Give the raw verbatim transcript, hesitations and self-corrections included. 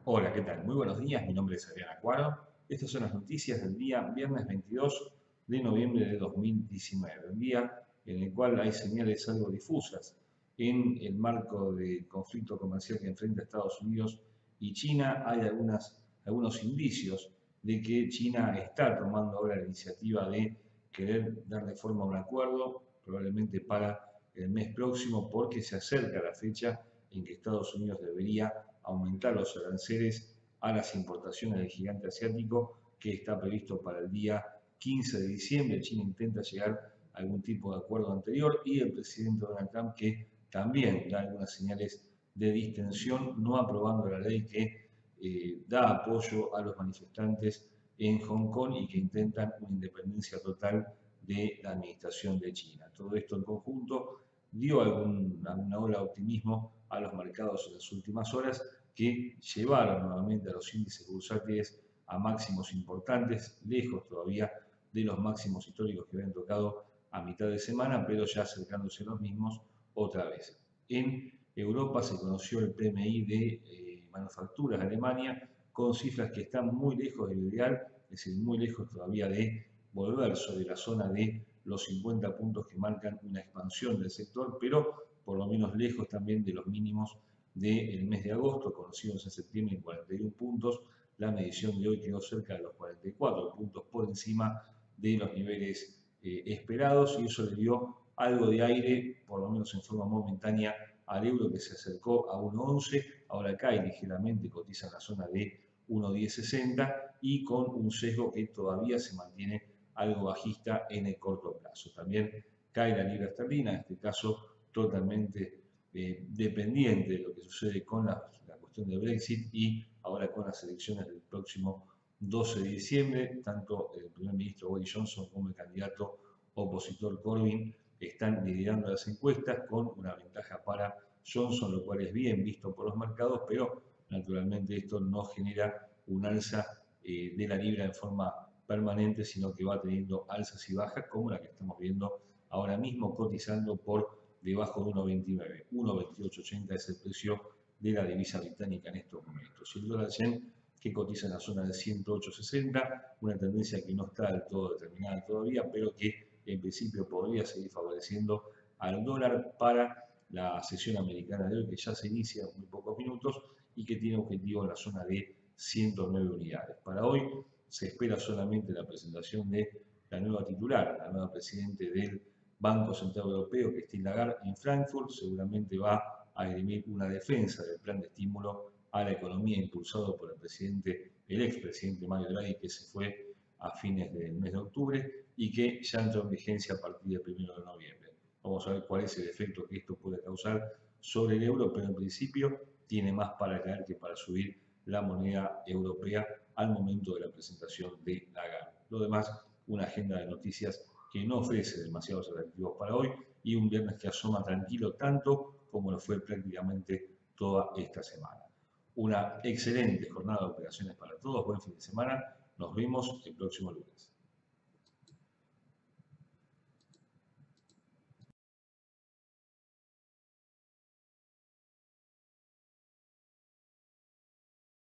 Hola, ¿qué tal? Muy buenos días, mi nombre es Adrián Acuaro. Estas son las noticias del día viernes veintidós de noviembre de dos mil diecinueve, un día en el cual hay señales algo difusas en el marco del conflicto comercial que enfrenta Estados Unidos y China. Hay algunas, algunos indicios de que China está tomando ahora la iniciativa de querer darle forma a un acuerdo, probablemente para el mes próximo, porque se acerca la fecha en que Estados Unidos debería aumentar los aranceles a las importaciones del gigante asiático, que está previsto para el día quince de diciembre. China intenta llegar a algún tipo de acuerdo anterior y el presidente Donald Trump, que también da algunas señales de distensión, no aprobando la ley que eh, da apoyo a los manifestantes en Hong Kong y que intentan una independencia total de la administración de China. Todo esto en conjunto dio algún, alguna ola de optimismo a los mercados en las últimas horas, que llevaron nuevamente a los índices bursátiles a máximos importantes, lejos todavía de los máximos históricos que habían tocado a mitad de semana, pero ya acercándose a los mismos otra vez. En Europa se conoció el P M I de eh, manufacturas de Alemania, con cifras que están muy lejos del ideal, es decir, muy lejos todavía de volver sobre la zona de los cincuenta puntos que marcan una expansión del sector, pero por lo menos lejos también de los mínimos del mes de agosto, conocidos en septiembre en cuarenta y uno puntos. La medición de hoy quedó cerca de los cuarenta y cuatro puntos, por encima de los niveles eh, esperados, y eso le dio algo de aire, por lo menos en forma momentánea, al euro, que se acercó a uno once, ahora cae ligeramente, cotiza en la zona de uno diez sesenta y con un sesgo que todavía se mantiene algo bajista en el corto plazo. También cae la libra esterlina, en este caso totalmente eh, dependiente de lo que sucede con la, la cuestión de Brexit y ahora con las elecciones del próximo doce de diciembre. Tanto el primer ministro Boris Johnson como el candidato opositor Corbyn están liderando las encuestas con una ventaja para Johnson, lo cual es bien visto por los mercados, pero naturalmente esto no genera un alza eh, de la libra en forma permanente, sino que va teniendo alzas y bajas, como la que estamos viendo ahora mismo, cotizando por debajo de uno veintinueve. uno veintiocho ochenta es el precio de la divisa británica en estos momentos. Y el dólar yen, que cotiza en la zona de ciento ocho sesenta, una tendencia que no está del todo determinada todavía, pero que en principio podría seguir favoreciendo al dólar para la sesión americana de hoy, que ya se inicia en muy pocos minutos y que tiene objetivo en la zona de ciento nueve unidades. Para hoy se espera solamente la presentación de la nueva titular, la nueva presidente del Banco Central Europeo, Christine Lagarde, en Frankfurt. Seguramente va a esgrimir una defensa del plan de estímulo a la economía impulsado por el presidente, el expresidente Mario Draghi, que se fue a fines del mes de octubre y que ya entró en vigencia a partir del primero de noviembre. Vamos a ver cuál es el efecto que esto puede causar sobre el euro, pero en principio tiene más para caer que para subir la moneda europea al momento de la presentación de Lagarde. Lo demás, una agenda de noticias que no ofrece demasiados atractivos para hoy y un viernes que asoma tranquilo tanto como lo fue prácticamente toda esta semana. Una excelente jornada de operaciones para todos, buen fin de semana, nos vemos el próximo lunes.